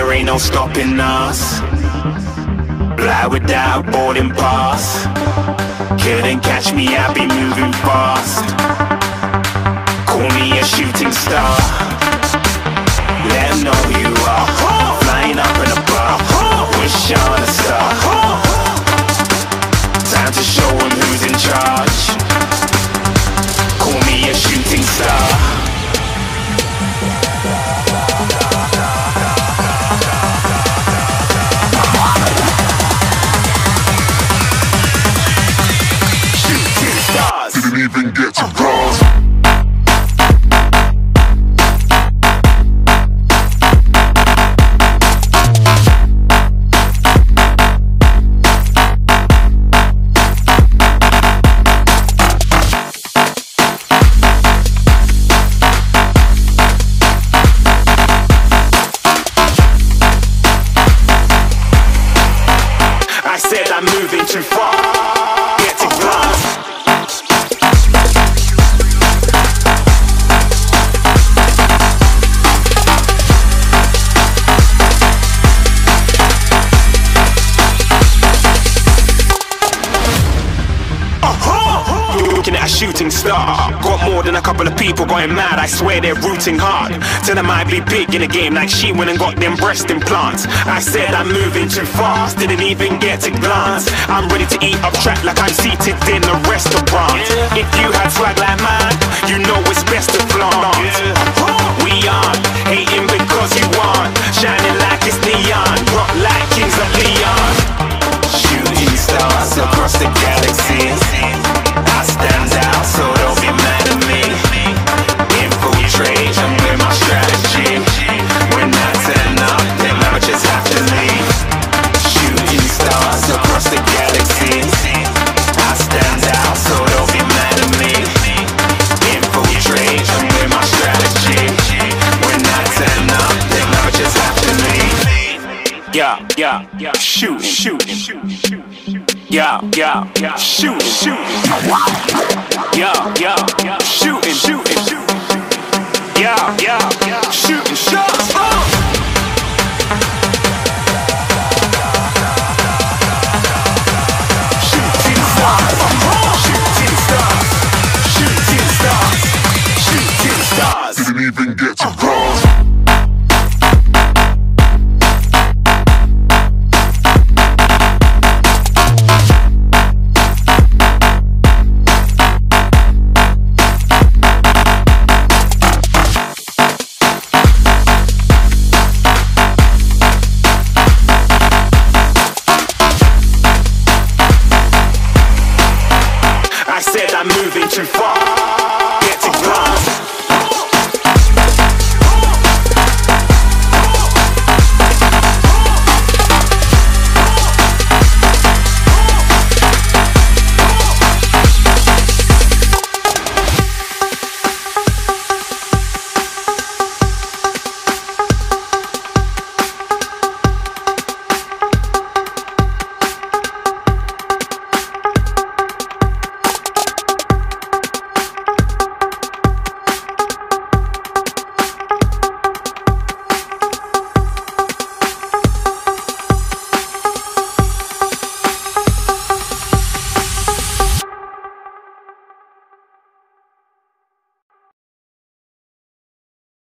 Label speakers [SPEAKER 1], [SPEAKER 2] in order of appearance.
[SPEAKER 1] there ain't no stopping us. Fly without boarding pass. Couldn't catch me, I be moving fast. Call me a shooting star. Let 'em know who you are. Flying up in a bar. Wish on a star. Time to show 'em who's in charge. Call me a shooting star.
[SPEAKER 2] Didn't even get to cross.
[SPEAKER 1] I said I'm moving too far. Get to glass. Looking at a shooting star. Got more than a couple of people going mad, I swear they're rooting hard. Tell them I be big in the game like she went and got them breast implants. I said I'm moving too fast, didn't even get to glance. I'm ready to eat up track like I'm seated in a restaurant. If you had swag like mine, you know it's best to flaunt. We aren't hating because you aren't shining like it's neon, rock like kings of Leon. Shooting stars across the galaxy. I stand out, so don't be mad at me. Infiltrate, I'm with my strategy. When I turn up, then I just have to leave. Shooting stars across the galaxy. I stand out, so don't be mad at me. Infiltrate, I'm with my strategy. When I turn up, then I just have to leave. Yeah, shooting. Yeah, shooting. Yeah, shooting. Yeah, shooting shots. Shooting stars. Shooting stars. Shooting stars. Shooting stars.
[SPEAKER 2] Didn't even get